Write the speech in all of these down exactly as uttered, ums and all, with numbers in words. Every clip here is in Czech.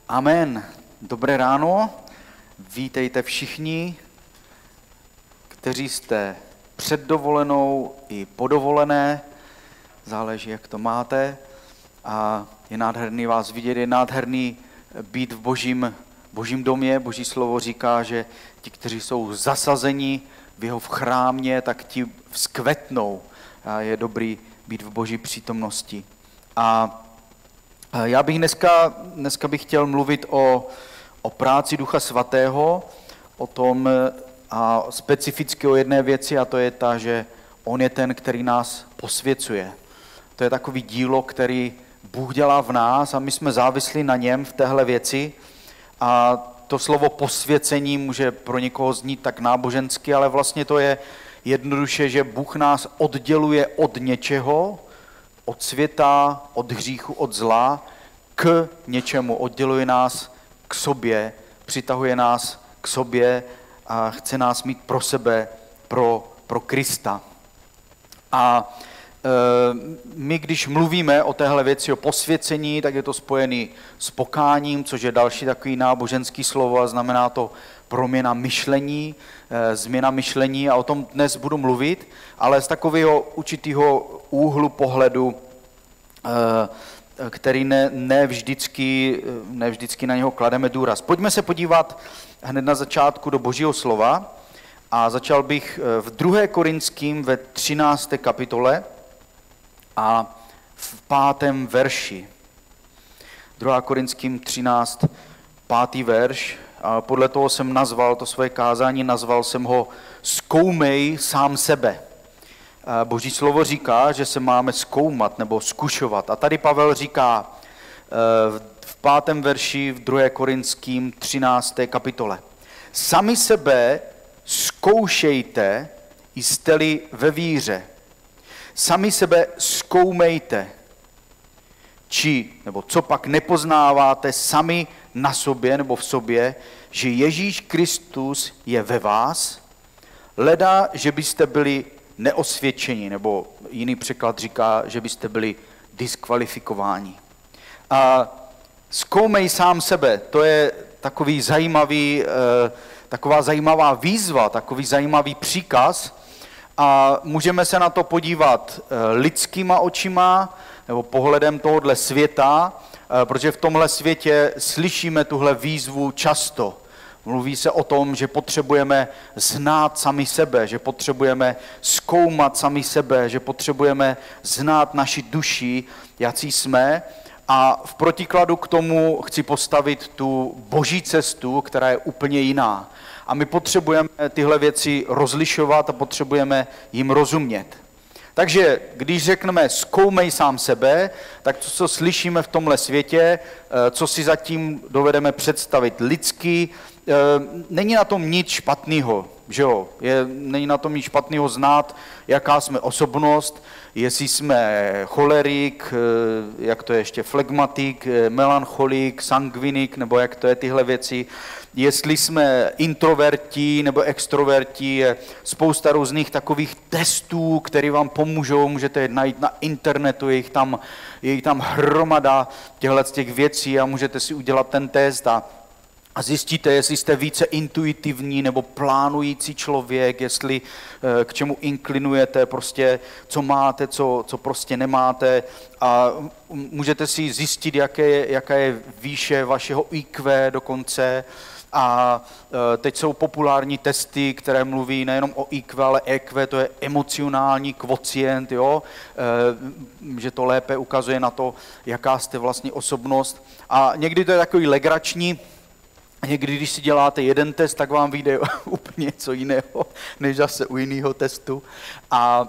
Amen. Dobré ráno. Vítejte všichni, kteří jste před dovolenou i po dovolené. Záleží, jak to máte. A je nádherný vás vidět, je nádherný být v božím, božím domě. Boží slovo říká, že ti, kteří jsou zasazeni v jeho v chrámě, tak ti vzkvetnou. A je dobrý být v boží přítomnosti. A já bych dneska, dneska bych chtěl mluvit o, o práci Ducha Svatého, o tom a specificky o jedné věci, a to je ta, že on je ten, který nás posvěcuje. To je takový dílo, který Bůh dělá v nás a my jsme závislí na něm v téhle věci. A to slovo posvěcení může pro někoho znít tak nábožensky, ale vlastně to je jednoduše, že Bůh nás odděluje od něčeho, od světa, od hříchu, od zla, k něčemu. Odděluje nás k sobě, přitahuje nás k sobě a chce nás mít pro sebe, pro, pro Krista. A e, my, když mluvíme o téhle věci, o posvěcení, tak je to spojený s pokáním, což je další takový náboženský slovo a znamená to proměna myšlení, e, změna myšlení a o tom dnes budu mluvit, ale z takového určitého úhlu pohledu, který ne, ne, vždycky, ne vždycky na něho klademe důraz. Pojďme se podívat hned na začátku do Božího slova a začal bych v druhé Korinským ve třinácté kapitole a v pátém verši. druhá Korinským třináct, pátý verš. A podle toho jsem nazval to svoje kázání, nazval jsem ho Zkoumej sám sebe. Boží slovo říká, že se máme zkoumat nebo zkušovat. A tady Pavel říká v pátém verši v druhé Korinským třinácté kapitole. Sami sebe zkoušejte, jste-li ve víře. Sami sebe zkoumejte. Či, nebo co pak nepoznáváte sami na sobě nebo v sobě, že Ježíš Kristus je ve vás, leda, že byste byli neosvědčení, nebo jiný překlad říká, že byste byli diskvalifikováni. A zkoumej sám sebe, to je takový zajímavý, taková zajímavá výzva, takový zajímavý příkaz a můžeme se na to podívat lidskýma očima nebo pohledem tohohle světa, protože v tomhle světě slyšíme tuhle výzvu často. Mluví se o tom, že potřebujeme znát sami sebe, že potřebujeme zkoumat sami sebe, že potřebujeme znát naši duši, jací jsme. A v protikladu k tomu chci postavit tu boží cestu, která je úplně jiná. A my potřebujeme tyhle věci rozlišovat a potřebujeme jim rozumět. Takže když řekneme zkoumej sám sebe, tak to, co slyšíme v tomhle světě, co si zatím dovedeme představit lidsky, není na tom nic špatného, že jo? Je, není na tom nic špatného znát, jaká jsme osobnost, jestli jsme cholerik, jak to je ještě flegmatik, melancholik, sangvinik, nebo jak to je tyhle věci, jestli jsme introverti nebo extroverti, je spousta různých takových testů, které vám pomůžou, můžete je najít na internetu, je jich tam, je jich tam hromada těchto těch věcí a můžete si udělat ten test a A zjistíte, jestli jste více intuitivní nebo plánující člověk, jestli k čemu inklinujete, prostě co máte, co, co prostě nemáte. A můžete si zjistit, jaké, jaká je výše vašeho í kvé dokonce. A teď jsou populární testy, které mluví nejenom o í kvé, ale é kvé, to je emocionální kvocient, jo? Že to lépe ukazuje na to, jaká jste vlastně osobnost. A někdy to je takový legrační. Někdy, když si děláte jeden test, tak vám vyjde úplně něco jiného, než zase u jiného testu. A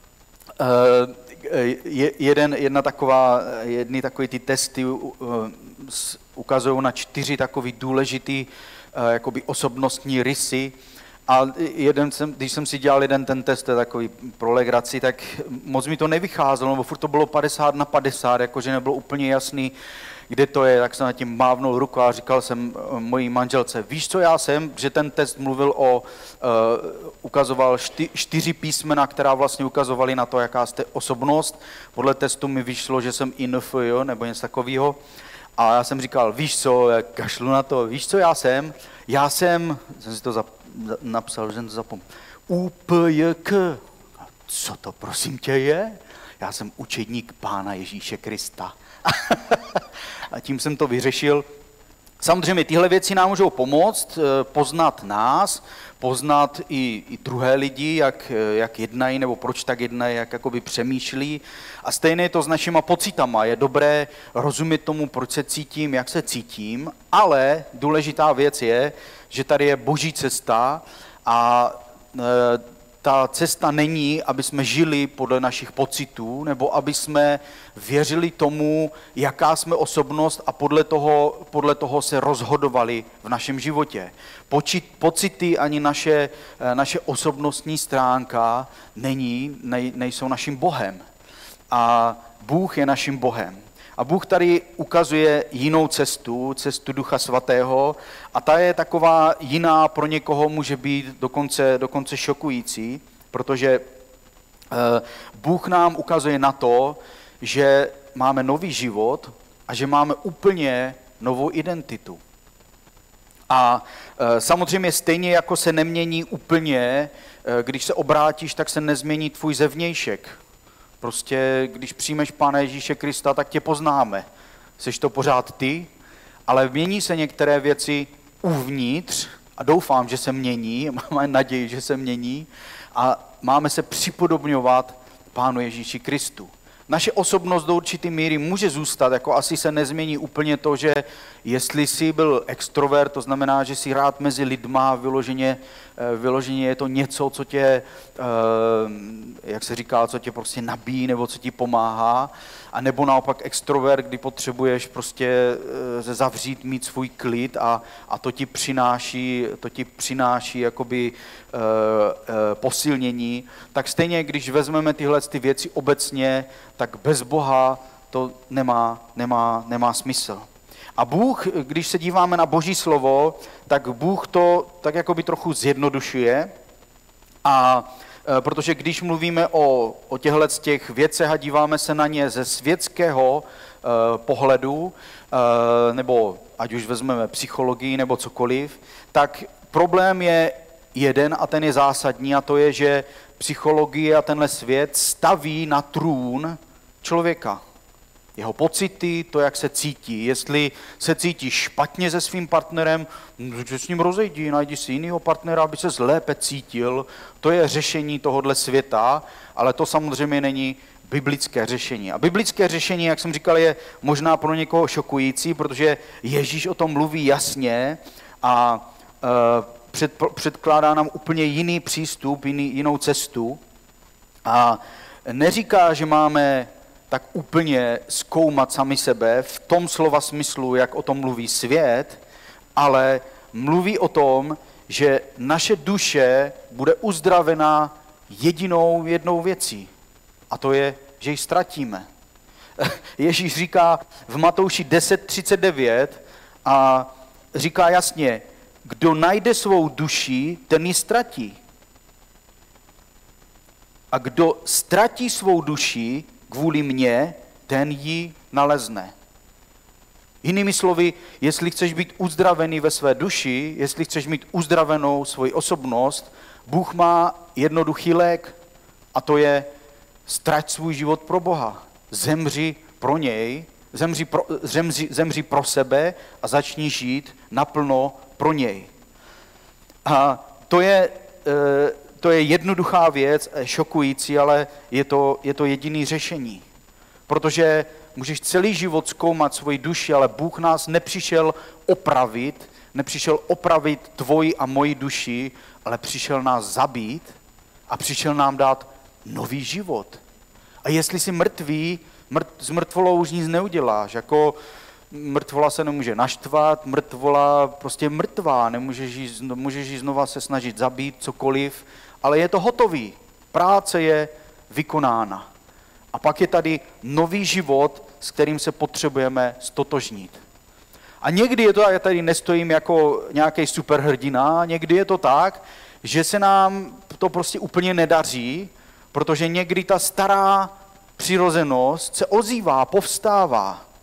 je, jeden, jedna taková, jedny takové ty testy ukazují na čtyři takové důležité jakoby osobnostní rysy. A jeden jsem, když jsem si dělal jeden ten test, to je takový pro legraci, tak moc mi to nevycházelo, nebo furt to bylo padesát na padesát, jakože nebylo úplně jasný, kde to je, tak jsem na tím mávnul ruku a říkal jsem mojí manželce, víš, co já jsem, že ten test mluvil o, uh, ukazoval čty, čtyři písmena, která vlastně ukazovaly na to, jaká jste osobnost. Podle testu mi vyšlo, že jsem I N F J, nebo něco takového. A já jsem říkal, víš co, já kašlu na to, víš co já jsem? Já jsem, jsem si to zap, napsal, že jsem to zapomněl, U P J K. Co to prosím tě je? Já jsem učedník Pána Ježíše Krista. A tím jsem to vyřešil. Samozřejmě tyhle věci nám můžou pomoct poznat nás, poznat i, i druhé lidi, jak, jak jednají, nebo proč tak jednají, jak jakoby přemýšlí. A stejně je to s našima pocitama. Je dobré rozumět tomu, proč se cítím, jak se cítím, ale důležitá věc je, že tady je Boží cesta a e, ta cesta není, aby jsme žili podle našich pocitů, nebo aby jsme věřili tomu, jaká jsme osobnost a podle toho, podle toho se rozhodovali v našem životě. Počit, pocity ani naše, naše osobnostní stránka není, nej, nejsou naším Bohem. A Bůh je naším Bohem. A Bůh tady ukazuje jinou cestu, cestu Ducha Svatého a ta je taková jiná, pro někoho může být dokonce, dokonce šokující, protože Bůh nám ukazuje na to, že máme nový život a že máme úplně novou identitu. A samozřejmě stejně jako se nemění úplně, když se obrátíš, tak se nezmění tvůj zevnějšek. Prostě, když přijmeš Pána Ježíše Krista, tak tě poznáme. Jseš to pořád ty, ale mění se některé věci uvnitř a doufám, že se mění, máme naději, že se mění a máme se připodobňovat Pánu Ježíši Kristu. Naše osobnost do určité míry může zůstat, jako asi se nezmění úplně to, že jestli jsi byl extrovert, to znamená, že jsi rád mezi lidma, vyloženě, vyloženě je to něco, co tě, jak se říká, co tě prostě nabíjí nebo co ti pomáhá, a nebo naopak extrovert, kdy potřebuješ prostě se zavřít, mít svůj klid a, a to ti přináší, to ti přináší jakoby posilnění, tak stejně, když vezmeme tyhle ty věci obecně, tak bez Boha to nemá, nemá, nemá smysl. A Bůh, když se díváme na Boží slovo, tak Bůh to tak jakoby trochu zjednodušuje. A e, protože když mluvíme o, o těchto těch věcech a díváme se na ně ze světského e, pohledu, e, nebo ať už vezmeme psychologii nebo cokoliv, tak problém je jeden a ten je zásadní, a to je, že psychologie a tenhle svět staví na trůn člověka. Jeho pocity, to, jak se cítí. Jestli se cítíš špatně se svým partnerem, že s ním rozejdi, najdi si jinýho partnera, aby se lépe cítil. To je řešení tohohle světa, ale to samozřejmě není biblické řešení. A biblické řešení, jak jsem říkal, je možná pro někoho šokující, protože Ježíš o tom mluví jasně a e, před, předkládá nám úplně jiný přístup, jiný, jinou cestu. A neříká, že máme tak úplně zkoumat sami sebe v tom slova smyslu, jak o tom mluví svět, ale mluví o tom, že naše duše bude uzdravena jedinou jednou věcí. A to je, že ji ztratíme. Ježíš říká v Matouši deset třicet devět a říká jasně, kdo najde svou duši, ten ji ztratí. A kdo ztratí svou duši kvůli mně, ten ji nalezne. Jinými slovy, jestli chceš být uzdravený ve své duši, jestli chceš mít uzdravenou svoji osobnost, Bůh má jednoduchý lék a to je ztrať svůj život pro Boha. Zemři pro něj, zemři pro, zemři, zemři pro sebe a začni žít naplno pro něj. A to je... E, To je jednoduchá věc, šokující, ale je to, je to jediné řešení. Protože můžeš celý život zkoumat svoji duši, ale Bůh nás nepřišel opravit, nepřišel opravit tvoji a moji duši, ale přišel nás zabít a přišel nám dát nový život. A jestli jsi mrtvý, mrt, s mrtvolou už nic neuděláš. Jako mrtvola se nemůže naštvat, mrtvola prostě je mrtvá, nemůžeš jí, můžeš jí znova se snažit zabít, cokoliv, ale je to hotový. Práce je vykonána. A pak je tady nový život, s kterým se potřebujeme stotožnit. A někdy je to, já tady nestojím jako nějaký superhrdina, někdy je to tak, že se nám to prostě úplně nedaří, protože někdy ta stará přirozenost se ozývá, povstává.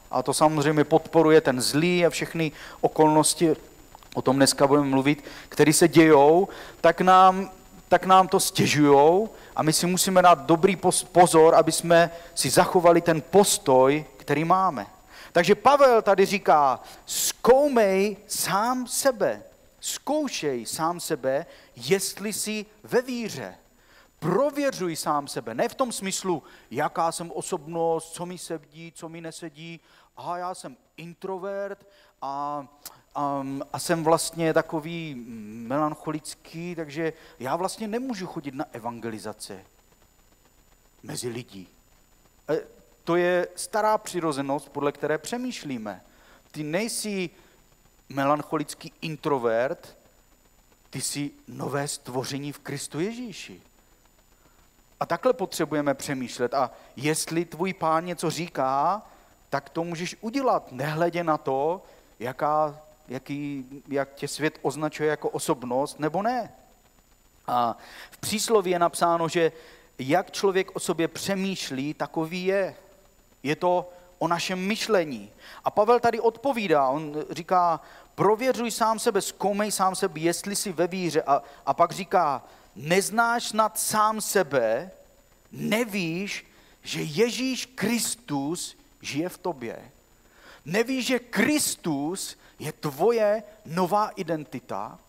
a to samozřejmě podporuje ten zlý a všechny okolnosti, o tom dneska budeme mluvit, které se dějou, tak nám, tak nám to stěžujou a my si musíme dát dobrý pozor, aby jsme si zachovali ten postoj, který máme. Takže Pavel tady říká, zkoumej sám sebe, zkoušej sám sebe, jestli jsi ve víře. Prověřuj sám sebe, ne v tom smyslu, jaká jsem osobnost, co mi sedí, co mi nesedí, aha, já jsem introvert a, a, a jsem vlastně takový melancholický, takže já vlastně nemůžu chodit na evangelizace mezi lidi. To je stará přirozenost, podle které přemýšlíme. Ty nejsi melancholický introvert, ty jsi nové stvoření v Kristu Ježíši. A takhle potřebujeme přemýšlet. A jestli tvůj Pán něco říká, tak to můžeš udělat, nehledě na to, jaká, jaký, jak tě svět označuje jako osobnost, nebo ne. A v přísloví je napsáno, že jak člověk o sobě přemýšlí, takový je. Je to o našem myšlení. A Pavel tady odpovídá, on říká, prověřuj sám sebe, zkoumej sám sebe, jestli jsi ve víře. A, a pak říká, neznáš snad sám sebe, nevíš, že Ježíš Kristus žije v tobě. Nevíš, že Kristus je tvoje nová identita.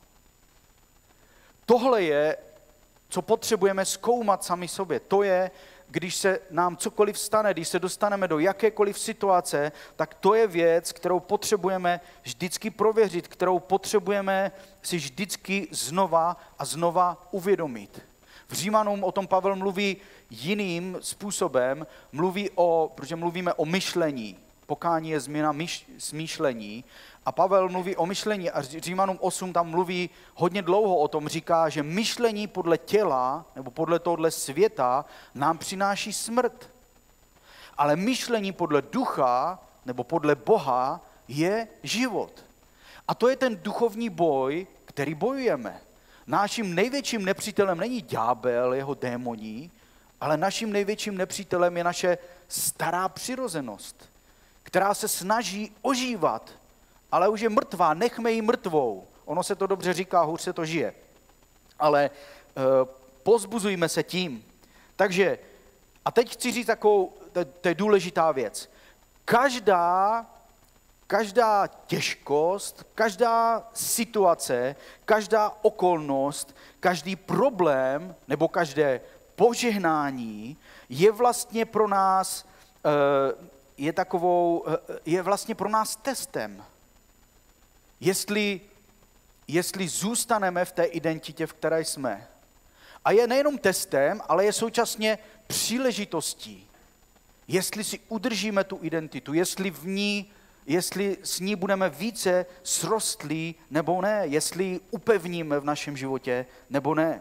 Tohle je, co potřebujeme zkoumat sami sobě. To je, když se nám cokoliv stane, když se dostaneme do jakékoliv situace, tak to je věc, kterou potřebujeme vždycky prověřit, kterou potřebujeme si vždycky znova a znova uvědomit. V Římanům o tom Pavel mluví jiným způsobem, mluví o, protože mluvíme o myšlení. Pokání je změna myš, smýšlení. A Pavel mluví o myšlení a Římanům osm tam mluví hodně dlouho o tom, říká, že myšlení podle těla nebo podle tohohle světa nám přináší smrt. Ale myšlení podle ducha nebo podle Boha je život. A to je ten duchovní boj, který bojujeme. Naším největším nepřítelem není ďábel, jeho démoní, ale naším největším nepřítelem je naše stará přirozenost, která se snaží ožívat, ale už je mrtvá, nechme ji mrtvou. Ono se to dobře říká, hůř se to žije. Ale e, pozbuzujme se tím. Takže, a teď chci říct takovou, to, to je důležitá věc. Každá, každá těžkost, každá situace, každá okolnost, každý problém nebo každé požehnání je vlastně pro nás, e, je takovou, je vlastně pro nás testem. Jestli, jestli zůstaneme v té identitě, v které jsme. A je nejenom testem, ale je současně příležitostí. Jestli si udržíme tu identitu, jestli v ní, jestli s ní budeme více srostlí nebo ne, jestli ji upevníme v našem životě nebo ne.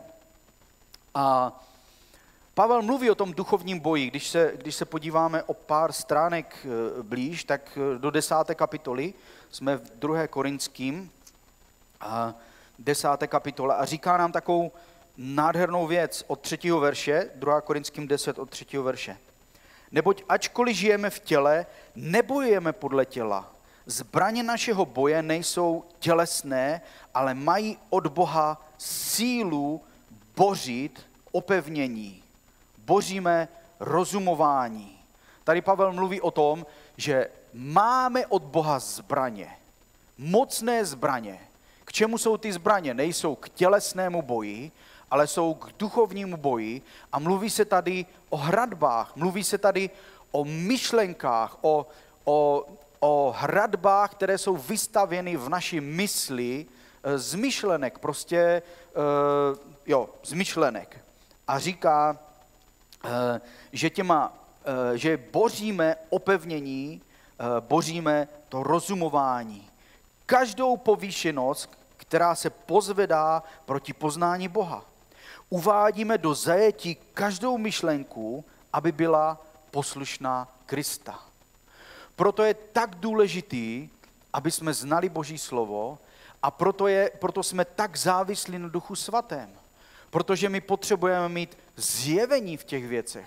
A Pavel mluví o tom duchovním boji. Když se, když se podíváme o pár stránek blíž, tak do desáté kapitoly, jsme v druhé Korinským, a desáté kapitole, a říká nám takovou nádhernou věc od třetího verše, druhá Korinským deset od třetího verše. Neboť ačkoliv žijeme v těle, nebojujeme podle těla. Zbraně našeho boje nejsou tělesné, ale mají od Boha sílu bořit opevnění. Boříme rozumování. Tady Pavel mluví o tom, že máme od Boha zbraně. Mocné zbraně. K čemu jsou ty zbraně? Nejsou k tělesnému boji, ale jsou k duchovnímu boji a mluví se tady o hradbách, mluví se tady o myšlenkách, o, o, o hradbách, které jsou vystavěny v naší mysli z myšlenek, prostě uh, jo, z myšlenek. A říká, uh, že těma, uh, že boříme opevnění, uh, boříme to rozumování. Každou povýšenost, která se pozvedá proti poznání Boha. Uvádíme do zajetí každou myšlenku, aby byla poslušná Krista. Proto je tak důležitý, aby jsme znali Boží slovo a proto, je, proto jsme tak závislí na Duchu Svatém. Protože my potřebujeme mít zjevení v těch věcech.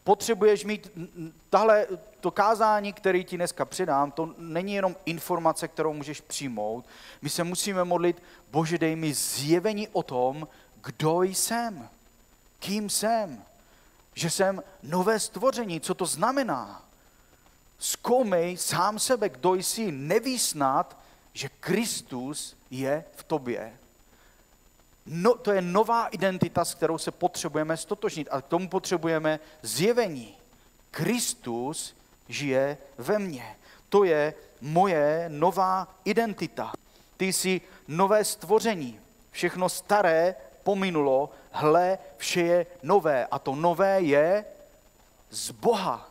Potřebuješ mít tahle, to kázání, který ti dneska předám, to není jenom informace, kterou můžeš přijmout. My se musíme modlit, Bože, dej mi zjevení o tom, kdo jsem, kým jsem, že jsem nové stvoření, co to znamená. Zkoumej sám sebe, kdo jsi, nevíš snad, že Kristus je v tobě. No, to je nová identita, s kterou se potřebujeme stotožnit a k tomu potřebujeme zjevení. Kristus žije ve mně. To je moje nová identita. Ty jsi nové stvoření. Všechno staré pominulo, hle, vše je nové. A to nové je z Boha.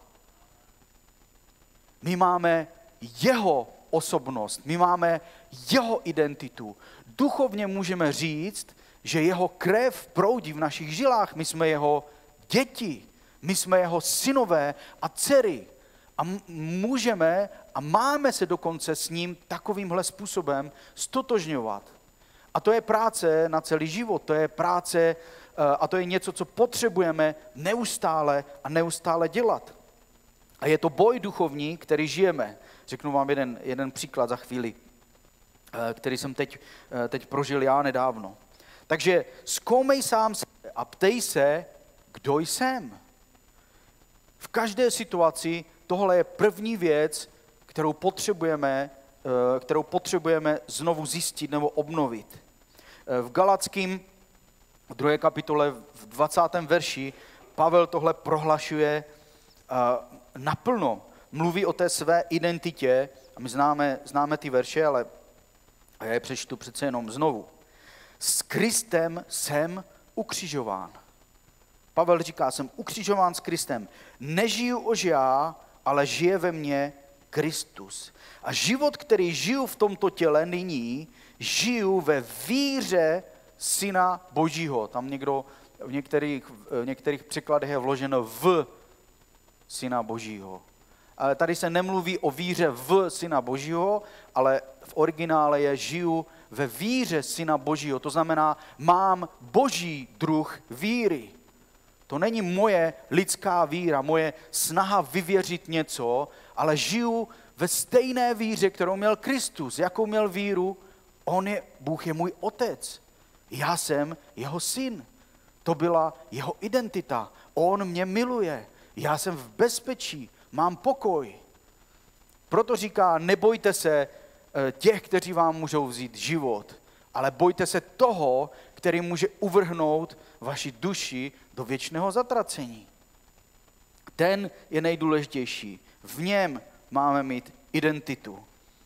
My máme jeho osobnost, my máme jeho identitu. Duchovně můžeme říct, že jeho krev proudí v našich žilách, my jsme jeho děti, my jsme jeho synové a dcery. A můžeme a máme se dokonce s ním takovýmhle způsobem stotožňovat. A to je práce na celý život, to je práce a to je něco, co potřebujeme neustále a neustále dělat. A je to boj duchovní, který žijeme. Řeknu vám jeden, jeden příklad za chvíli, který jsem teď, teď prožil já nedávno. Takže zkoumej sám sebe a ptej se, kdo jsem. V každé situaci tohle je první věc, kterou potřebujeme, kterou potřebujeme znovu zjistit nebo obnovit. V Galackým v druhé kapitole v dvacátém verši Pavel tohle prohlašuje naplno. Mluví o té své identitě a my známe, známe ty verše, ale a já je přečtu přece jenom znovu. S Kristem jsem ukřižován. Pavel říká, jsem ukřižován s Kristem. Nežiju už já, ale žije ve mně Kristus. A život, který žiju v tomto těle nyní, žiju ve víře Syna Božího. Tam někdo v některých, v některých překladech je vloženo v Syna Božího. Ale tady se nemluví o víře v Syna Božího, ale v originále je žiju ve víře Syna Božího. To znamená, mám Boží druh víry. To není moje lidská víra, moje snaha vyvěřit něco, ale žiju ve stejné víře, kterou měl Kristus. Jakou měl víru? On je, Bůh je můj otec. Já jsem jeho syn. To byla jeho identita. On mě miluje. Já jsem v bezpečí. Mám pokoj. Proto říká, nebojte se těch, kteří vám můžou vzít život, ale bojte se toho, který může uvrhnout vaši duši do věčného zatracení. Ten je nejdůležitější. V něm máme mít identitu.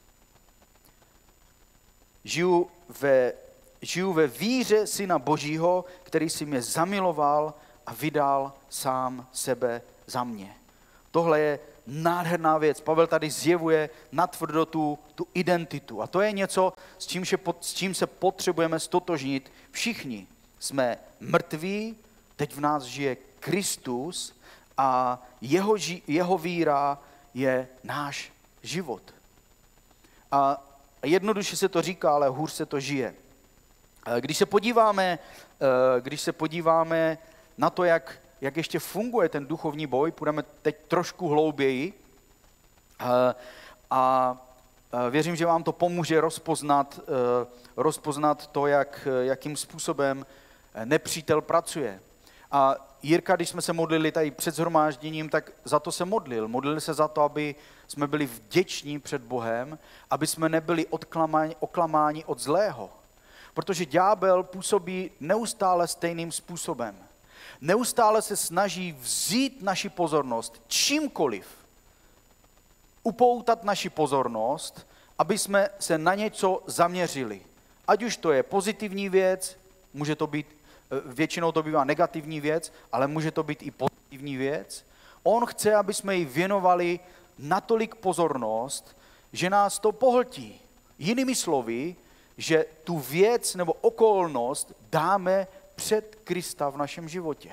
Žiju ve, žiju ve víře Syna Božího, který si mě zamiloval a vydal sám sebe za mě. Tohle je nádherná věc. Pavel tady zjevuje natvrdo tu, tu identitu. A to je něco, s čím, se, s čím se potřebujeme stotožnit všichni. Jsme mrtví, teď v nás žije Kristus a jeho, jeho víra je náš život. A jednoduše se to říká, ale hůř se to žije. Když se podíváme, když se podíváme na to, jak jak ještě funguje ten duchovní boj, půjdeme teď trošku hlouběji a věřím, že vám to pomůže rozpoznat, rozpoznat to, jak, jakým způsobem nepřítel pracuje. A Jirka, když jsme se modlili tady před shromážděním, tak za to se modlil. Modlili se za to, aby jsme byli vděční před Bohem, aby jsme nebyli odklamáni, oklamáni od zlého. Protože ďábel působí neustále stejným způsobem. Neustále se snaží vzít naši pozornost čímkoliv, upoutat naši pozornost, aby jsme se na něco zaměřili. Ať už to je pozitivní věc, může to být, většinou to bývá negativní věc, ale může to být i pozitivní věc. On chce, aby jsme jí věnovali natolik pozornost, že nás to pohltí. Jinými slovy, že tu věc nebo okolnost dáme před Krista v našem životě.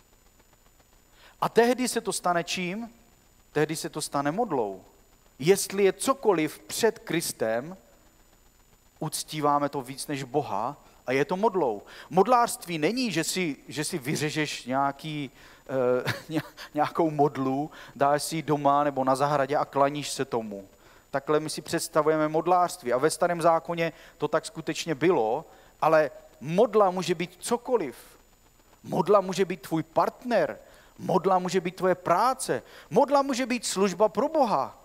A tehdy se to stane čím? Tehdy se to stane modlou. Jestli je cokoliv před Kristem, uctíváme to víc než Boha a je to modlou. Modlářství není, že si, že si vyřežeš nějaký, e, nějakou modlu, dáš si ji doma nebo na zahradě a klaníš se tomu. Takhle my si představujeme modlářství. A ve Starém zákoně to tak skutečně bylo, ale modla může být cokoliv. Modla může být tvůj partner, modla může být tvoje práce, modla může být služba pro Boha.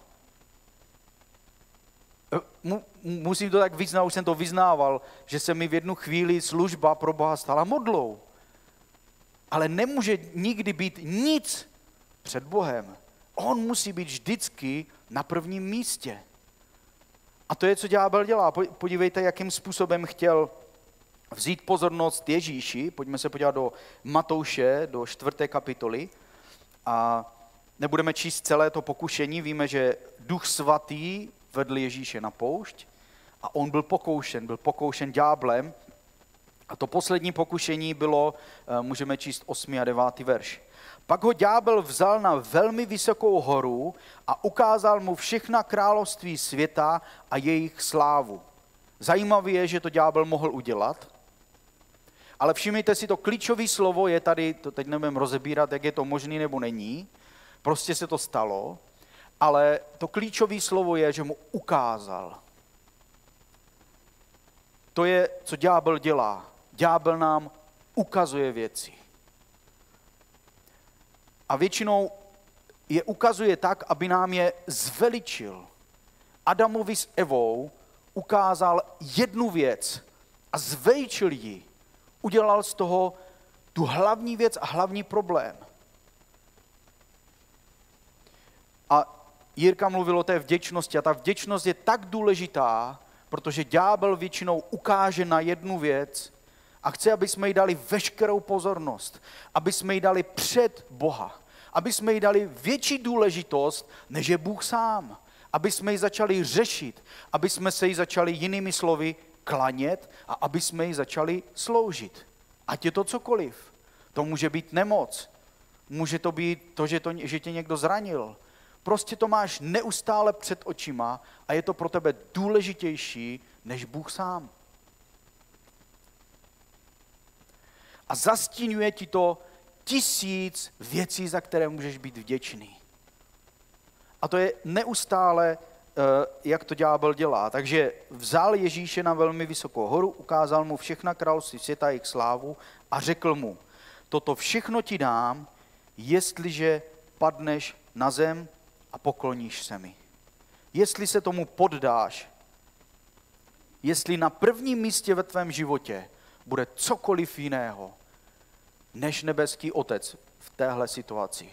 Musím to tak vyznat, už jsem to vyznával, že se mi v jednu chvíli služba pro Boha stala modlou. Ale nemůže nikdy být nic před Bohem. On musí být vždycky na prvním místě. A to je, co ďábel dělá. Podívejte, jakým způsobem chtěl vzít pozornost Ježíši. Pojďme se podívat do Matouše, do čtvrté kapitoly. A nebudeme číst celé to pokušení. Víme, že Duch Svatý vedl Ježíše na poušť a on byl pokoušen, byl pokoušen ďáblem. A to poslední pokušení bylo, můžeme číst osmý a devátý verš. Pak ho ďábel vzal na velmi vysokou horu a ukázal mu všechna království světa a jejich slávu. Zajímavé je, že to ďábel mohl udělat, ale všimněte si, to klíčové slovo je tady, to teď nevím rozebírat, jak je to možný nebo není, prostě se to stalo, ale to klíčové slovo je, že mu ukázal. To je, co ďábel dělá. Ďábel nám ukazuje věci. A většinou je ukazuje tak, aby nám je zveličil. Adamovi s Evou ukázal jednu věc a zveličil ji. Udělal z toho tu hlavní věc a hlavní problém. A Jirka mluvil o té vděčnosti a ta vděčnost je tak důležitá, protože ďábel většinou ukáže na jednu věc a chce, aby jsme jí dali veškerou pozornost, aby jsme jí dali před Boha, aby jsme jí dali větší důležitost, než je Bůh sám, aby jsme ji začali řešit, aby jsme se jí začali jinými slovy klanět a aby jsme ji začali sloužit. Ať je to cokoliv. To může být nemoc, může to být to, že, to, že tě někdo zranil. Prostě to máš neustále před očima a je to pro tebe důležitější než Bůh sám. A zastínuje ti to tisíc věcí, za které můžeš být vděčný. A to je neustále, jak to ďábel dělá. Takže vzal Ježíše na velmi vysokou horu, ukázal mu všechna království světa a jejich slávu a řekl mu, toto všechno ti dám, jestliže padneš na zem a pokloníš se mi. Jestli se tomu poddáš, jestli na prvním místě ve tvém životě bude cokoliv jiného, než nebeský Otec v téhle situaci,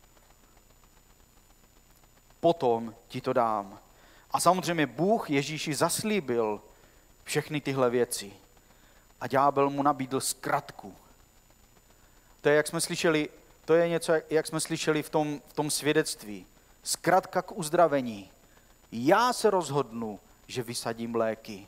potom ti to dám. A samozřejmě Bůh Ježíši zaslíbil všechny tyhle věci. A ďábel mu nabídl zkratku. To je, jak jsme slyšeli, to je něco, jak jsme slyšeli v tom, v tom svědectví. Zkratka k uzdravení. Já se rozhodnu, že vysadím léky.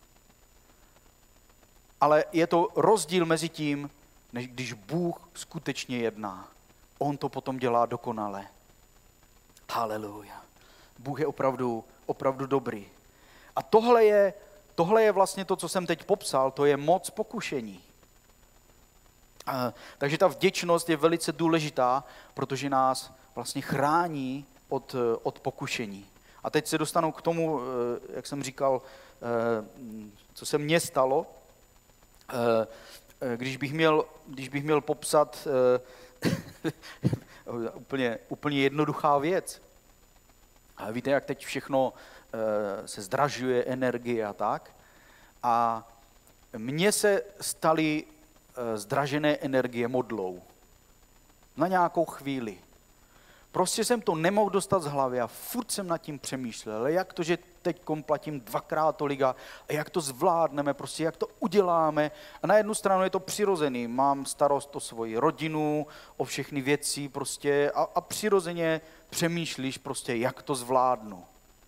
Ale je to rozdíl mezi tím, než když Bůh skutečně jedná. On to potom dělá dokonale. Haleluja. Bůh je opravdu, opravdu dobrý. A tohle je, tohle je vlastně to, co jsem teď popsal, to je moc pokušení. A, takže ta vděčnost je velice důležitá, protože nás vlastně chrání od, od pokušení. A teď se dostanu k tomu, jak jsem říkal, co se mně stalo. Když bych měl, když bych měl popsat úplně, úplně jednoduchá věc. A víte, jak teď všechno se zdražuje, energie a tak. A mně se staly zdražené energie modlou. Na nějakou chvíli. Prostě jsem to nemohl dostat z hlavy a furt jsem nad tím přemýšlel, jak to, že teď platím dvakrát tolik a jak to zvládneme, prostě jak to uděláme. A na jednu stranu je to přirozený, mám starost o svoji rodinu, o všechny věci prostě a, a přirozeně přemýšlíš prostě, jak to zvládnu.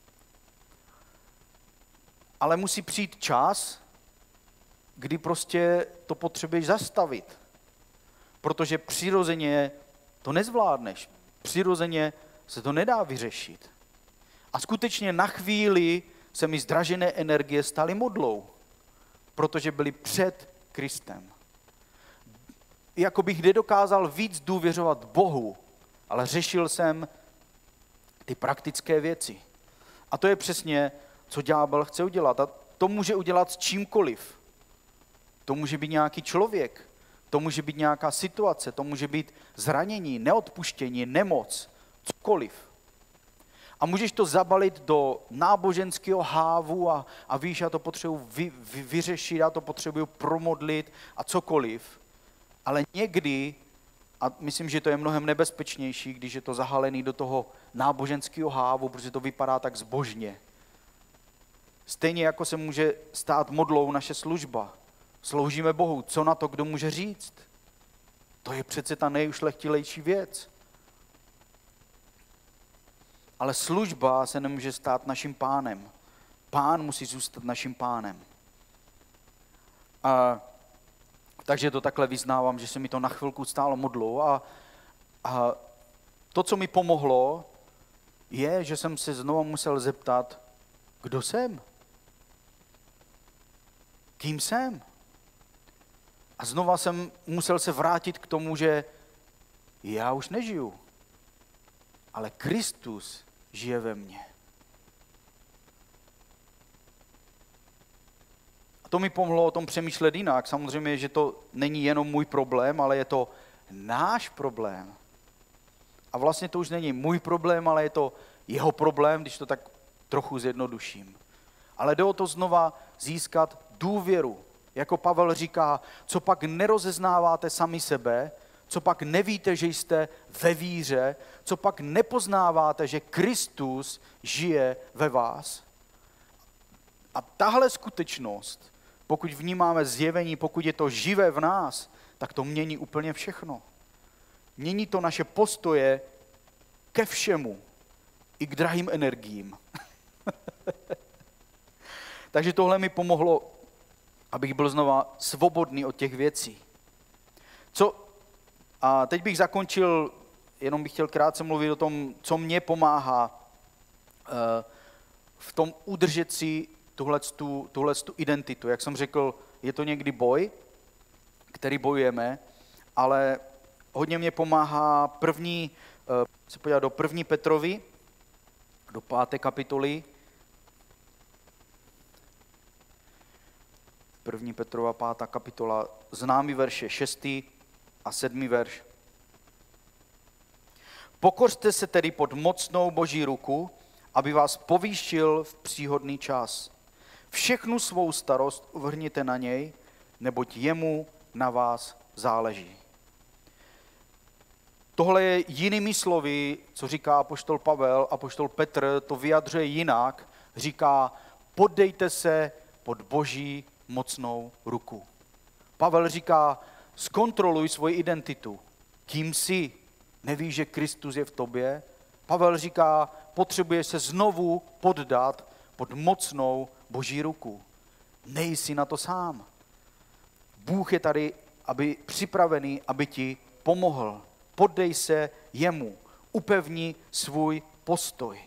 Ale musí přijít čas, kdy prostě to potřebuješ zastavit, protože přirozeně to nezvládneš. Přirozeně se to nedá vyřešit. A skutečně na chvíli se mi zdražené energie staly modlou, protože byly před Kristem. jako bych nedokázal víc důvěřovat Bohu, ale řešil jsem ty praktické věci. A to je přesně, co ďábel chce udělat. A to může udělat s čímkoliv. To může být nějaký člověk, to může být nějaká situace, to může být zranění, neodpuštění, nemoc, cokoliv. A můžeš to zabalit do náboženského hávu a, a víš, já to potřebuji vy, vy, vyřešit, já to potřebuji promodlit a cokoliv. Ale někdy, a myslím, že to je mnohem nebezpečnější, když je to zahalený do toho náboženského hávu, protože to vypadá tak zbožně. Stejně jako se může stát modlou naše služba. Sloužíme Bohu, co na to kdo může říct? To je přece ta nejušlechtilejší věc. Ale služba se nemůže stát naším pánem. Pán musí zůstat naším pánem. A, takže to takhle vyznávám, že se mi to na chvilku stálo modlou a, a to, co mi pomohlo, je, že jsem se znovu musel zeptat, kdo jsem? Kým jsem? A znova jsem musel se vrátit k tomu, že já už nežiju, ale Kristus žije ve mně. A to mi pomohlo o tom přemýšlet jinak. Samozřejmě, že to není jenom můj problém, ale je to náš problém. A vlastně to už není můj problém, ale je to jeho problém, když to tak trochu zjednoduším. Ale jde o to znova získat důvěru. Jako Pavel říká, co pak nerozeznáváte sami sebe, co pak nevíte, že jste ve víře, co pak nepoznáváte, že Kristus žije ve vás. A tahle skutečnost, pokud vnímáme zjevení, pokud je to živé v nás, tak to mění úplně všechno. Mění to naše postoje ke všemu, i k drahým energiím. Takže tohle mi pomohlo, abych byl znova svobodný od těch věcí. Co, a teď bych zakončil, jenom bych chtěl krátce mluvit o tom, co mě pomáhá uh, v tom udržet si tuhletu, tuhletu identitu. Jak jsem řekl, je to někdy boj, který bojujeme, ale hodně mě pomáhá první, uh, se podívat do první Petrovi, do páté kapitoly, první Petrova pátá kapitola, známý verše šestý a sedmý verš. Pokořte se tedy pod mocnou Boží ruku, aby vás povýšil v příhodný čas. Všechnu svou starost uvrhněte na něj, neboť jemu na vás záleží. Tohle je jinými slovy, co říká apoštol Pavel, apoštol Petr to vyjadřuje jinak, říká, poddejte se pod Boží mocnou ruku. Pavel říká, zkontroluj svoji identitu. Kým jsi? Nevíš, že Kristus je v tobě? Pavel říká, potřebuješ se znovu poddat pod mocnou Boží ruku. Nejsi na to sám. Bůh je tady, aby připravený, aby ti pomohl. Poddej se jemu. Upevni svůj postoj.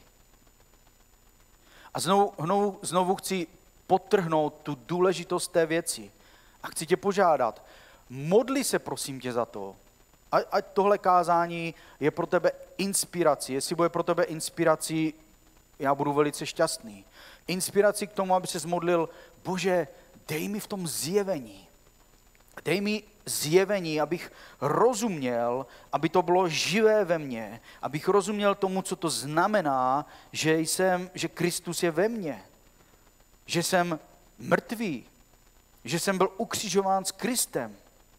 A znovu, znovu, znovu chci podtrhnout tu důležitost té věci. A chci tě požádat, modli se prosím tě za to, ať tohle kázání je pro tebe inspirací. Jestli bude pro tebe inspirací, já budu velice šťastný. Inspirací k tomu, aby se modlil, Bože, dej mi v tom zjevení. Dej mi zjevení, abych rozuměl, aby to bylo živé ve mně, abych rozuměl tomu, co to znamená, že jsem, že Kristus je ve mně, že jsem mrtvý, že jsem byl ukřižován s Kristem,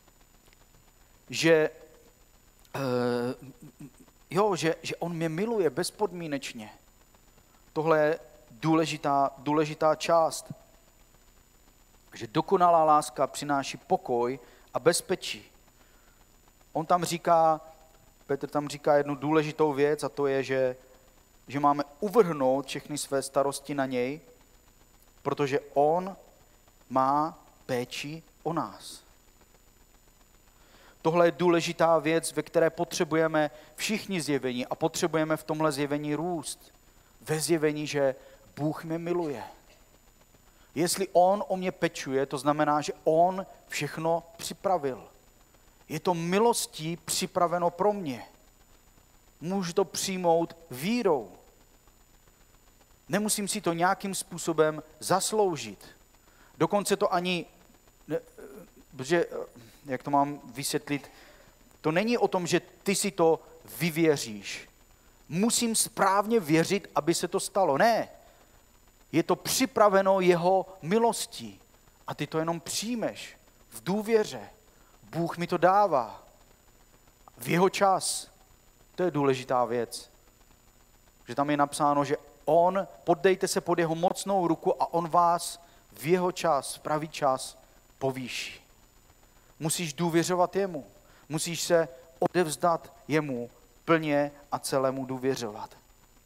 že, uh, jo, že, že on mě miluje bezpodmínečně. Tohle je důležitá, důležitá část. Že dokonalá láska přináší pokoj a bezpečí. On tam říká, Petr tam říká jednu důležitou věc a to je, že, že máme uvrhnout všechny své starosti na něj, protože on má péči o nás. Tohle je důležitá věc, ve které potřebujeme všichni zjevení a potřebujeme v tomhle zjevení růst. Ve zjevení, že Bůh mě miluje. Jestli on o mě pečuje, to znamená, že on všechno připravil. Je to milostí připraveno pro mě. Můžu to přijmout vírou. Nemusím si to nějakým způsobem zasloužit. Dokonce to ani, protože, jak to mám vysvětlit, to není o tom, že ty si to vyvěříš. Musím správně věřit, aby se to stalo. Ne. Je to připraveno jeho milostí. A ty to jenom přijmeš v důvěře. Bůh mi to dává. V jeho čas. To je důležitá věc. Že tam je napsáno, že on, poddejte se pod jeho mocnou ruku a on vás v jeho čas, v pravý čas povýší. Musíš důvěřovat jemu. Musíš se odevzdat jemu plně a celému důvěřovat.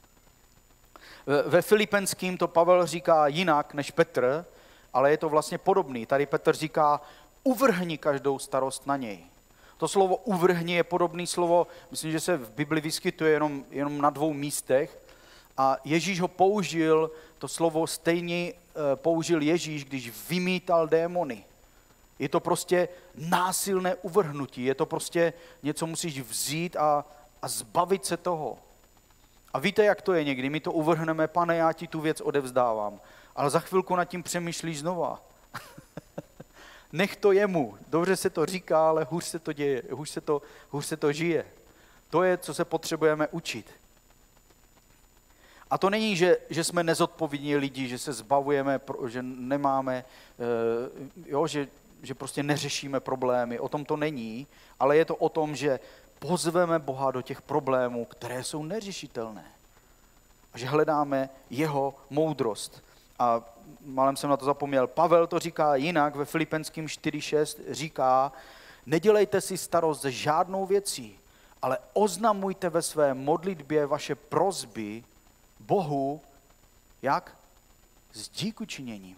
Ve Filipenským to Pavel říká jinak než Petr, ale je to vlastně podobný. Tady Petr říká, uvrhni každou starost na něj. To slovo uvrhni je podobné slovo, myslím, že se v Bibli vyskytuje jenom, jenom na dvou místech. A Ježíš ho použil, to slovo stejně použil Ježíš, když vymítal démony. Je to prostě násilné uvrhnutí, je to prostě něco musíš vzít a, a zbavit se toho. A víte, jak to je někdy, my to uvrhneme, pane, já ti tu věc odevzdávám, ale za chvilku nad tím přemýšlíš znova. Nech to jemu, dobře se to říká, ale hůř se to děje, hůř se to, hůř se to žije. To je, co se potřebujeme učit. A to není, že, že jsme nezodpovědní lidi, že se zbavujeme, že nemáme, jo, že, že prostě neřešíme problémy. O tom to není, ale je to o tom, že pozveme Boha do těch problémů, které jsou neřešitelné. A že hledáme jeho moudrost. A málem jsem na to zapomněl. Pavel to říká jinak, ve Filipenským čtyři šest říká, nedělejte si starost se žádnou věcí, ale oznamujte ve své modlitbě vaše prosby Bohu, jak? S díkučiněním.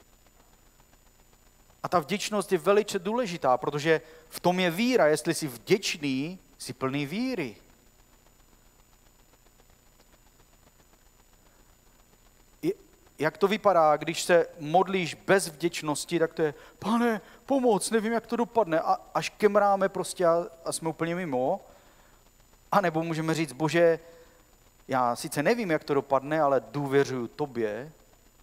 A ta vděčnost je velice důležitá, protože v tom je víra. Jestli jsi vděčný, jsi plný víry. Jak to vypadá, když se modlíš bez vděčnosti, tak to je, pane, pomoc, nevím, jak to dopadne. A až kemráme prostě a, a jsme úplně mimo. A nebo můžeme říct, Bože, já sice nevím, jak to dopadne, ale důvěřuju tobě,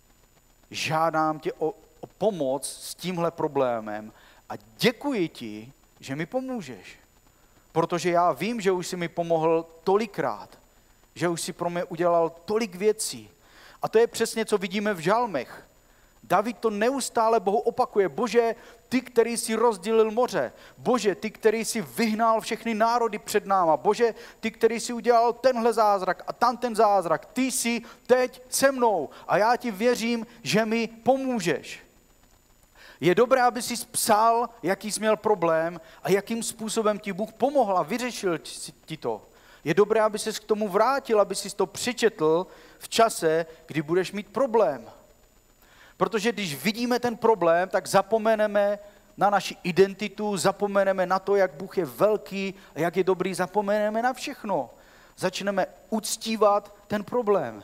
žádám tě o, o pomoc s tímhle problémem a děkuji ti, že mi pomůžeš. Protože já vím, že už jsi mi pomohl tolikrát, že už jsi pro mě udělal tolik věcí. A to je přesně, co vidíme v žalmech. David to neustále Bohu opakuje. Bože, ty, který jsi rozdělil moře. Bože, ty, který jsi vyhnal všechny národy před náma. Bože, ty, který jsi udělal tenhle zázrak a tam ten zázrak. Ty jsi teď se mnou a já ti věřím, že mi pomůžeš. Je dobré, aby jsi psal, jaký jsi měl problém a jakým způsobem ti Bůh pomohl a vyřešil ti to. Je dobré, aby ses k tomu vrátil, aby jsi to přečetl v čase, kdy budeš mít problém. Protože když vidíme ten problém, tak zapomeneme na naši identitu, zapomeneme na to, jak Bůh je velký a jak je dobrý, zapomeneme na všechno. Začneme uctívat ten problém.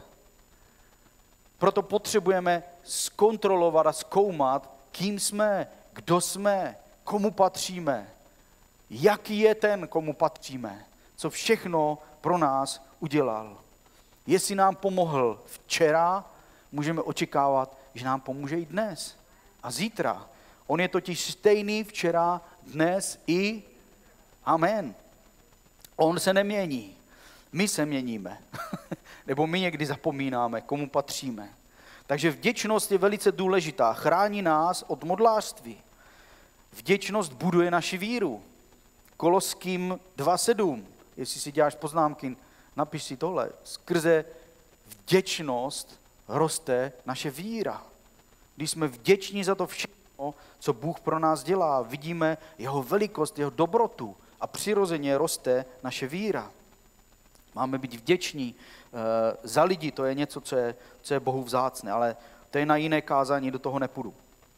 Proto potřebujeme zkontrolovat a zkoumat, kým jsme, kdo jsme, komu patříme, jaký je ten, komu patříme, co všechno pro nás udělal. Jestli nám pomohl včera, můžeme očekávat, že nám pomůže i dnes a zítra. On je totiž stejný včera, dnes i amen. On se nemění. My se měníme. Nebo my někdy zapomínáme, komu patříme. Takže vděčnost je velice důležitá. Chrání nás od modlářství. Vděčnost buduje naši víru. Koloským dva sedm. Jestli si děláš poznámky, napiš si tohle. Skrze vděčnost roste naše víra. Když jsme vděční za to všechno, co Bůh pro nás dělá, vidíme jeho velikost, jeho dobrotu a přirozeně roste naše víra. Máme být vděční uh, za lidi, to je něco, co je, co je Bohu vzácné, ale to je na jiné kázání, do toho nepůjdu.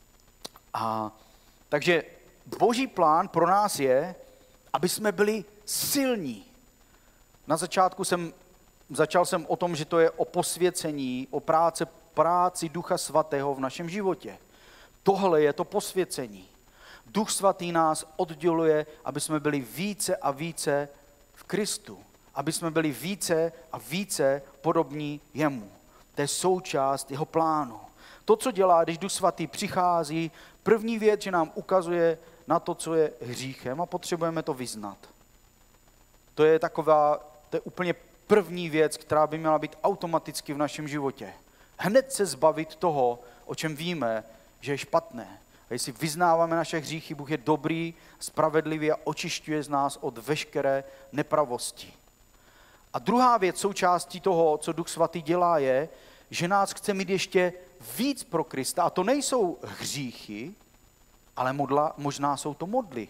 A, takže Boží plán pro nás je, aby jsme byli silní. Na začátku jsem, začal jsem o tom, že to je o posvěcení, o práce, práci Ducha Svatého v našem životě. Tohle je to posvěcení. Duch svatý nás odděluje, aby jsme byli více a více v Kristu. Aby jsme byli více a více podobní jemu. To je součást jeho plánu. To, co dělá, když Duch svatý přichází, první věc, že nám ukazuje na to, co je hříchem a potřebujeme to vyznat. To je taková, to je úplně první věc, která by měla být automaticky v našem životě. Hned se zbavit toho, o čem víme, že je špatné. A jestli vyznáváme naše hříchy, Bůh je dobrý, spravedlivý a očišťuje z nás od veškeré nepravosti. A druhá věc, součástí toho, co Duch svatý dělá, je, že nás chce mít ještě víc pro Krista. A to nejsou hříchy, ale modla, možná jsou to modly,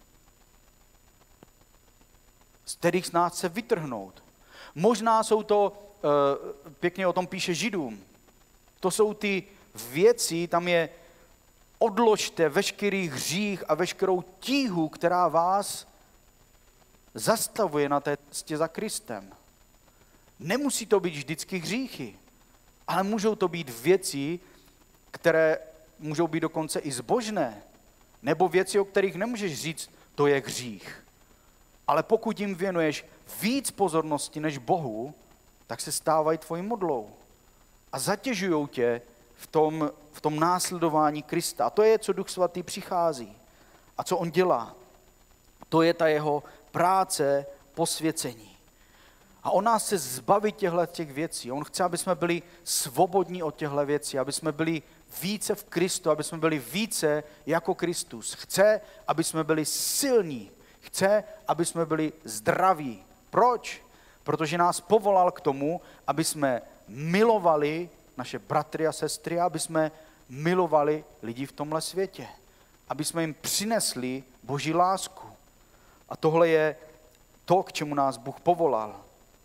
z kterých z nás chce vytrhnout. Možná jsou to, pěkně o tom píše Židům, to jsou ty věci, tam je odložte veškerý hřích a veškerou tíhu, která vás zastavuje na té cestě za Kristem. Nemusí to být vždycky hříchy, ale můžou to být věci, které můžou být dokonce i zbožné, nebo věci, o kterých nemůžeš říct, to je hřích. Ale pokud jim věnuješ víc pozornosti než Bohu, tak se stávají tvojí modlou a zatěžují tě v tom, v tom následování Krista. A to je, co Duch svatý přichází a co on dělá. To je ta jeho práce posvěcení. A on nás chce zbavit těchto těch věcí. On chce, aby jsme byli svobodní od těchto věcí, aby jsme byli více v Kristu, aby jsme byli více jako Kristus. Chce, aby jsme byli silní. Chce, aby jsme byli zdraví. Proč? Protože nás povolal k tomu, aby jsme milovali naše bratry a sestry, aby jsme milovali lidi v tomhle světě. Aby jsme jim přinesli Boží lásku. A tohle je to, k čemu nás Bůh povolal.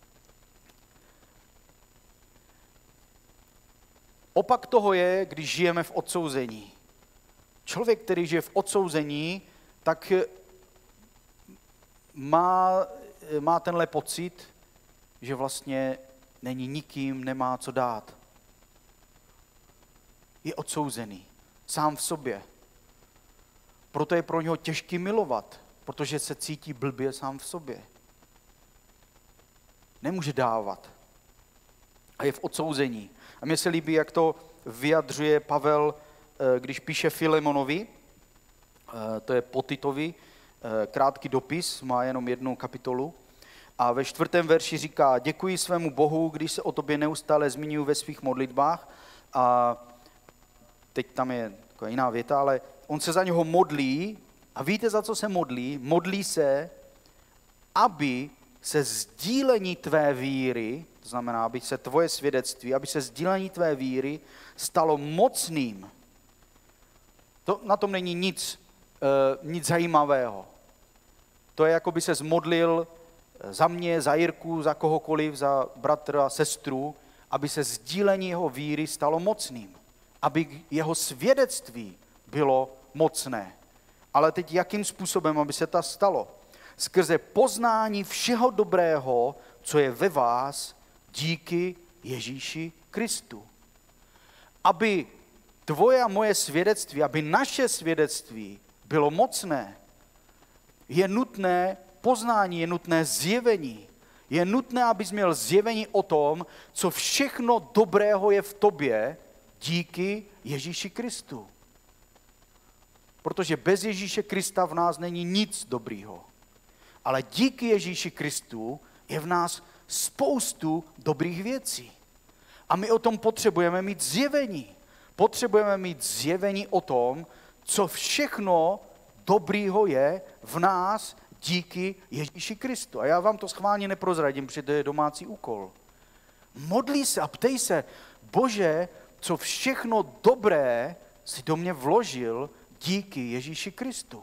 Opak toho je, když žijeme v odsouzení. Člověk, který žije v odsouzení, tak má, má tenhle pocit, že vlastně není nikým, nemá co dát. Je odsouzený, sám v sobě. Proto je pro něho těžký milovat, protože se cítí blbě sám v sobě. Nemůže dávat. A je v odsouzení. A mně se líbí, jak to vyjadřuje Pavel, když píše Filemonovi, to je po Titovi, krátký dopis, má jenom jednu kapitolu. A ve čtvrtém verši říká, děkuji svému Bohu, když se o tobě neustále zmiňuji ve svých modlitbách. A teď tam je taková jiná věta, ale on se za něho modlí. A víte, za co se modlí? Modlí se, aby se sdílení tvé víry, to znamená, aby se tvoje svědectví, aby se sdílení tvé víry stalo mocným. To, na tom není nic, uh, nic zajímavého. To je, jako by se zmodlil za mě, za Jirku, za kohokoliv, za bratra a sestru, aby se sdílení jeho víry stalo mocným. Aby jeho svědectví bylo mocné. Ale teď jakým způsobem, aby se to stalo? Skrze poznání všeho dobrého, co je ve vás, díky Ježíši Kristu. Aby tvoje a moje svědectví, aby naše svědectví bylo mocné, je nutné poznání, je nutné zjevení. Je nutné, abys měl zjevení o tom, co všechno dobrého je v tobě díky Ježíši Kristu. Protože bez Ježíše Krista v nás není nic dobrýho. Ale díky Ježíši Kristu je v nás spoustu dobrých věcí. A my o tom potřebujeme mít zjevení. Potřebujeme mít zjevení o tom, co všechno dobrýho je v nás díky Ježíši Kristu. A já vám to schválně neprozradím, protože to je domácí úkol. Modlí se a ptej se, Bože, co všechno dobré si do mě vložil díky Ježíši Kristu.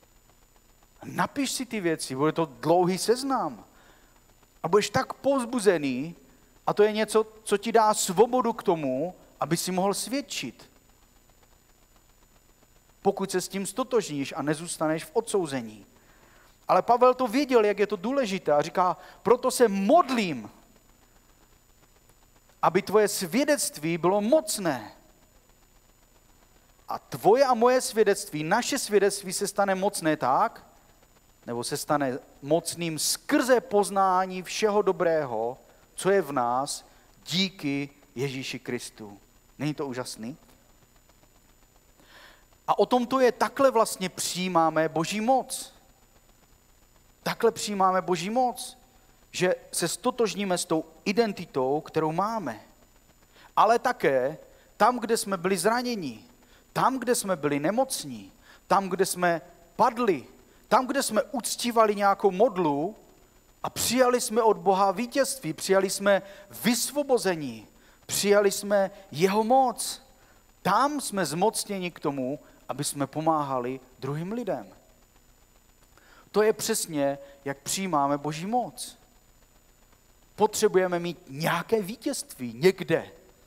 Napiš si ty věci, bude to dlouhý seznam. A budeš tak povzbuzený, a to je něco, co ti dá svobodu k tomu, aby si mohl svědčit. Pokud se s tím stotožníš a nezůstaneš v odsouzení. Ale Pavel to věděl, jak je to důležité a říká, proto se modlím, aby tvoje svědectví bylo mocné. A tvoje a moje svědectví, naše svědectví se stane mocné tak, nebo se stane mocným skrze poznání všeho dobrého, co je v nás, díky Ježíši Kristu. Není to úžasný? A o tom to je, takhle vlastně přijímáme Boží moc. Takhle přijímáme Boží moc, že se stotožníme s tou identitou, kterou máme. Ale také tam, kde jsme byli zraněni, tam, kde jsme byli nemocní, tam, kde jsme padli, tam, kde jsme uctívali nějakou modlu a přijali jsme od Boha vítězství, přijali jsme vysvobození, přijali jsme jeho moc. Tam jsme zmocněni k tomu, aby jsme pomáhali druhým lidem. To je přesně, jak přijímáme Boží moc. Potřebujeme mít nějaké vítězství někde.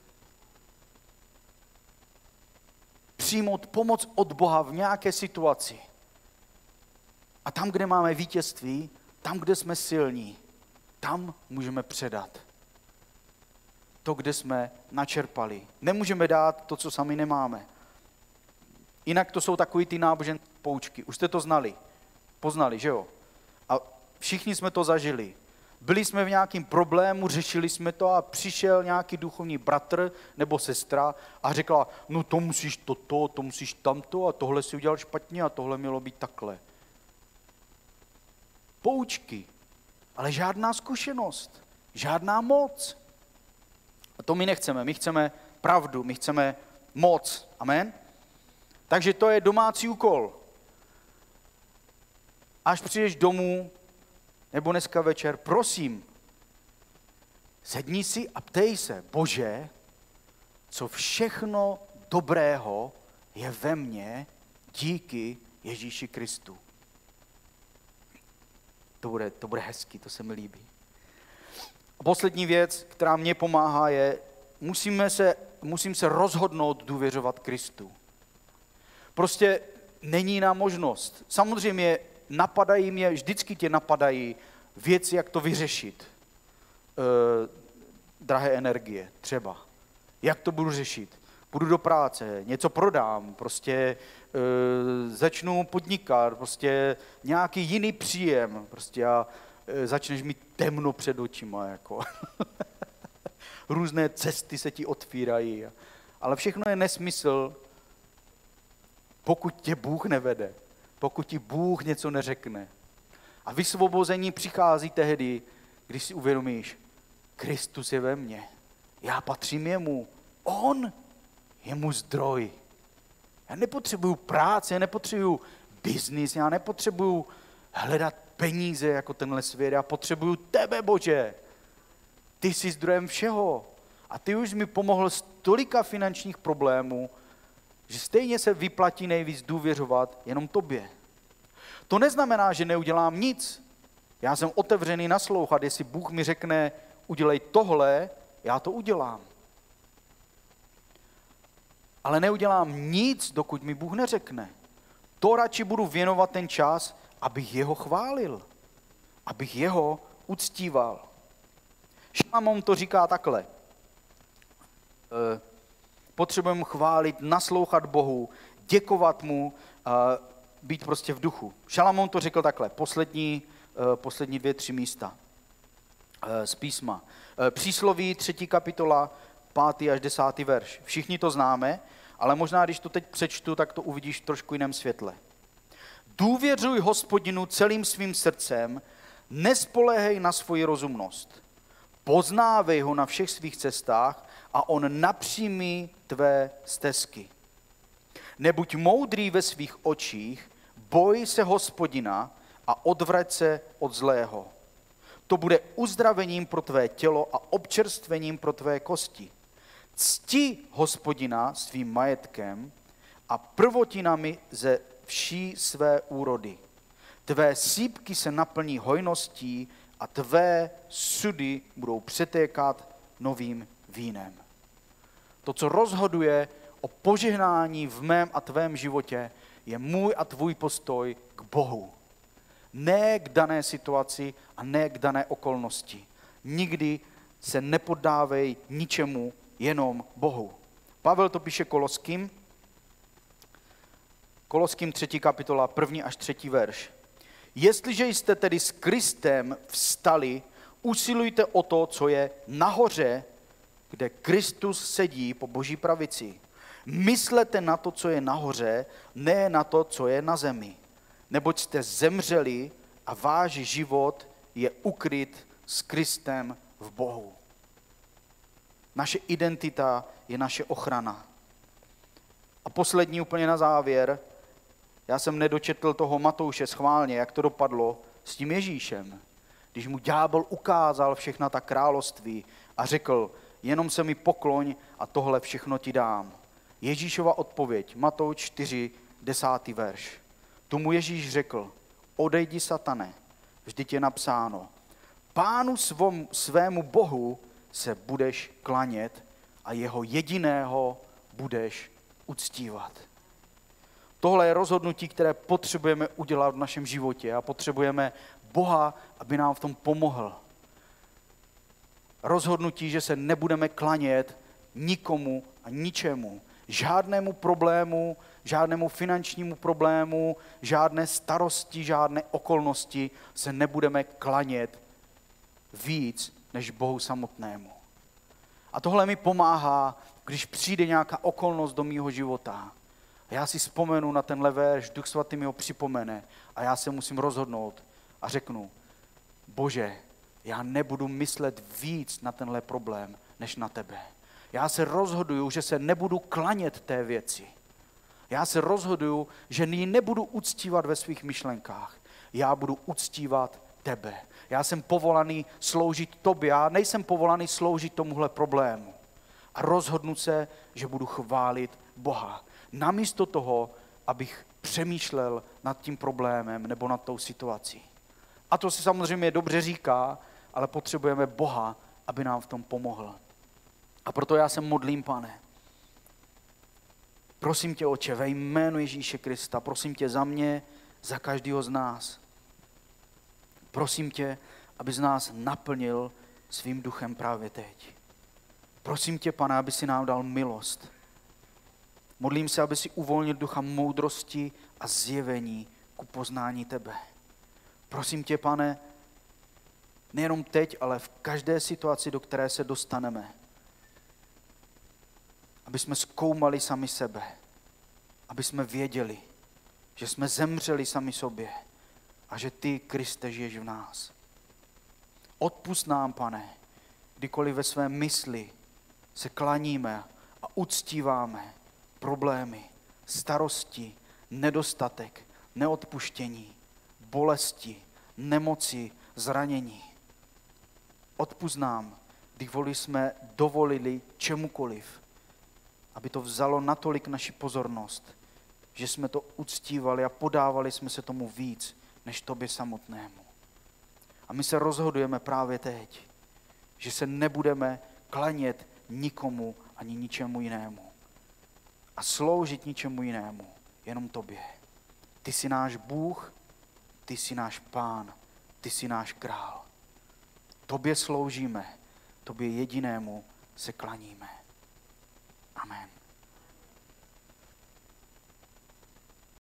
Přijmout pomoc od Boha v nějaké situaci. A tam, kde máme vítězství, tam, kde jsme silní, tam můžeme předat to, kde jsme načerpali. Nemůžeme dát to, co sami nemáme. Jinak to jsou takový ty náboženské poučky. Už jste to znali, poznali, že jo? A všichni jsme to zažili. Byli jsme v nějakém problému, řešili jsme to a přišel nějaký duchovní bratr nebo sestra a řekla, no to musíš toto, to musíš tamto a tohle si udělal špatně a tohle mělo být takhle. Poučky, ale žádná zkušenost, žádná moc. A to my nechceme, my chceme pravdu, my chceme moc. Amen? Takže to je domácí úkol. Až přijdeš domů, nebo dneska večer, prosím, sedni si a ptej se, Bože, co všechno dobrého je ve mně díky Ježíši Kristu. To bude, to bude hezký, to se mi líbí. A poslední věc, která mě pomáhá, je, musíme se, musím se rozhodnout důvěřovat Kristu. Prostě není jiná možnost. Samozřejmě napadají mě, vždycky tě napadají věci, jak to vyřešit. E, drahé energie, třeba. Jak to budu řešit? Půjdu do práce, něco prodám, prostě e, začnu podnikat, prostě nějaký jiný příjem, prostě a e, začneš mít temno před očima, jako. Různé cesty se ti otvírají, ale všechno je nesmysl, pokud tě Bůh nevede, pokud ti Bůh něco neřekne. A vysvobození přichází tehdy, když si uvědomíš, Kristus je ve mně, já patřím jemu, on je můj zdroj. Já nepotřebuju práci, já nepotřebuju biznis, já nepotřebuju hledat peníze jako tenhle svět, já potřebuju tebe, Bože. Ty jsi zdrojem všeho a ty už mi pomohl z tolika finančních problémů, že stejně se vyplatí nejvíc důvěřovat jenom tobě. To neznamená, že neudělám nic. Já jsem otevřený naslouchat, jestli Bůh mi řekne, udělej tohle, já to udělám. Ale neudělám nic, dokud mi Bůh neřekne. To radši budu věnovat ten čas, abych jeho chválil, abych jeho uctíval. Šalamón to říká takhle. Potřebujeme chválit, naslouchat Bohu, děkovat mu, být prostě v duchu. Šalamón to řekl takhle, poslední, poslední dvě, tři místa z písma. Přísloví, třetí kapitola, pátý až desátý verš. Všichni to známe, ale možná, když to teď přečtu, tak to uvidíš v trošku jiném světle. Důvěřuj Hospodinu celým svým srdcem, nespoléhej na svoji rozumnost. Poznávej ho na všech svých cestách a on napřímí tvé stezky. Nebuď moudrý ve svých očích, boj se Hospodina a odvrať se od zlého. To bude uzdravením pro tvé tělo a občerstvením pro tvé kosti. Cti Hospodina svým majetkem a prvotinami ze vší své úrody. Tvé sýpky se naplní hojností a tvé sudy budou přetékat novým vínem. To, co rozhoduje o požehnání v mém a tvém životě, je můj a tvůj postoj k Bohu. Ne k dané situaci a ne k dané okolnosti. Nikdy se nepoddávej ničemu, jenom Bohu. Pavel to píše Koloským Koloským třetí kapitola, první až třetí verš. Jestliže jste tedy s Kristem vstali, usilujte o to, co je nahoře, kde Kristus sedí po Boží pravici. Myslete na to, co je nahoře, ne na to, co je na zemi. Neboť jste zemřeli a váš život je ukryt s Kristem v Bohu. Naše identita je naše ochrana. A poslední úplně na závěr, já jsem nedočetl toho Matouše schválně, jak to dopadlo s tím Ježíšem. Když mu ďábel ukázal všechna ta království a řekl, jenom se mi pokloň a tohle všechno ti dám. Ježíšova odpověď, Matouš čtyři, desátý verš. Tu mu Ježíš řekl, odejdi satane, vždyť je napsáno, Pánu svom, svému Bohu se budeš klanět a jeho jediného budeš uctívat. Tohle je rozhodnutí, které potřebujeme udělat v našem životě a potřebujeme Boha, aby nám v tom pomohl. Rozhodnutí, že se nebudeme klanět nikomu a ničemu, žádnému problému, žádnému finančnímu problému, žádné starosti, žádné okolnosti se nebudeme klanět víc než Bohu samotnému. A tohle mi pomáhá, když přijde nějaká okolnost do mýho života. A já si vzpomenu na tenhle verš, Duch Svatý mi ho připomene a já se musím rozhodnout a řeknu, Bože, já nebudu myslet víc na tenhle problém, než na tebe. Já se rozhoduju, že se nebudu klanět té věci. Já se rozhoduju, že ji nebudu uctívat ve svých myšlenkách. Já budu uctívat tebe. Já jsem povolaný sloužit tobě, já nejsem povolaný sloužit tomuhle problému. A rozhodnu se, že budu chválit Boha. Namísto toho, abych přemýšlel nad tím problémem nebo nad tou situací. A to se samozřejmě dobře říká, ale potřebujeme Boha, aby nám v tom pomohl. A proto já se modlím, Pane. Prosím tě, Otče, ve jménu Ježíše Krista, prosím tě za mě, za každého z nás. Prosím tě, aby z nás naplnil svým duchem právě teď. Prosím tě, Pane, aby si nám dal milost. Modlím se, aby si uvolnil ducha moudrosti a zjevení ku poznání tebe. Prosím tě, Pane, nejenom teď, ale v každé situaci, do které se dostaneme, aby jsme zkoumali sami sebe, aby jsme věděli, že jsme zemřeli sami sobě a že ty, Kriste, žiješ v nás. Odpusť nám, Pane, kdykoliv ve své mysli se klaníme a uctíváme problémy, starosti, nedostatek, neodpuštění, bolesti, nemoci, zranění. Odpusť nám, kdykoliv jsme dovolili čemukoliv, aby to vzalo natolik naši pozornost, že jsme to uctívali a podávali jsme se tomu víc, než tobě samotnému. A my se rozhodujeme právě teď, že se nebudeme klanět nikomu ani ničemu jinému a sloužit ničemu jinému, jenom tobě. Ty jsi náš Bůh, ty jsi náš Pán, ty jsi náš král. Tobě sloužíme, tobě jedinému se klaníme. Amen.